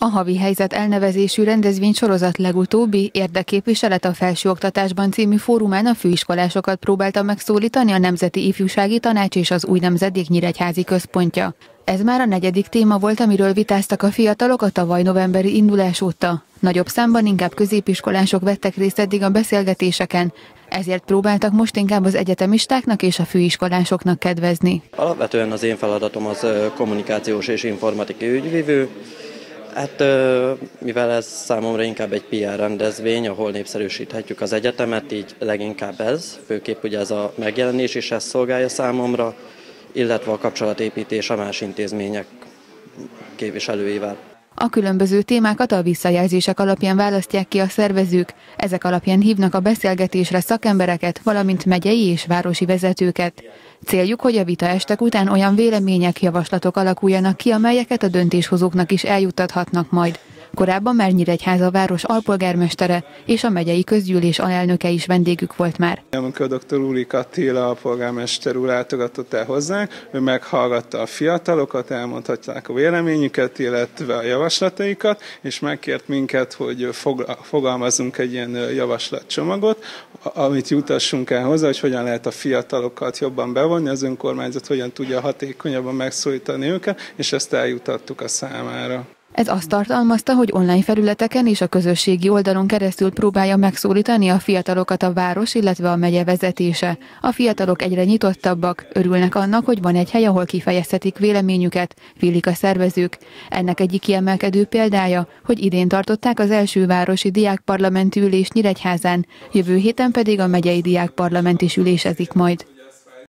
A Havi helyzet elnevezésű rendezvénysorozat legutóbbi Érdekképviselet a felsőoktatásban című fórumán a főiskolásokat próbálta megszólítani a Nemzeti Ifjúsági Tanács és az új nemzedék nyíregyházi központja. Ez már a 4. téma volt, amiről vitáztak a fiatalok a tavaly novemberi indulás óta. Nagyobb számban inkább középiskolások vettek részt eddig a beszélgetéseken, ezért próbáltak most inkább az egyetemistáknak és a főiskolásoknak kedvezni. Alapvetően az én feladatom az kommunikációs és informatikai ügyvivő. Hát mivel ez számomra inkább egy PR rendezvény, ahol népszerűsíthetjük az egyetemet, így leginkább ez, főképp ugye ez a megjelenés is ezt szolgálja számomra, illetve a kapcsolatépítés a más intézmények képviselőivel. A különböző témákat a visszajelzések alapján választják ki a szervezők, ezek alapján hívnak a beszélgetésre szakembereket, valamint megyei és városi vezetőket. Céljuk, hogy a vitaestek után olyan vélemények, javaslatok alakuljanak ki, amelyeket a döntéshozóknak is eljuttathatnak majd. Korábban már Nyíregyháza város alpolgármestere és a megyei közgyűlés alelnöke is vendégük volt már. Amikor dr. Ulik Attila, a polgármester úr látogatott el hozzánk, ő meghallgatta a fiatalokat, elmondhatják a véleményüket, illetve a javaslataikat, és megkért minket, hogy fogalmazzunk egy ilyen javaslatcsomagot, amit jutassunk el hozzá, hogy hogyan lehet a fiatalokat jobban bevonni, az önkormányzat hogyan tudja hatékonyabban megszólítani őket, és ezt eljutattuk a számára. Ez azt tartalmazta, hogy online felületeken és a közösségi oldalon keresztül próbálja megszólítani a fiatalokat a város, illetve a megye vezetése. A fiatalok egyre nyitottabbak, örülnek annak, hogy van egy hely, ahol kifejezhetik véleményüket, vélik a szervezők. Ennek egyik kiemelkedő példája, hogy idén tartották az első városi diákparlamenti ülést Nyíregyházán, jövő héten pedig a megyei diákparlament is ülésezik majd.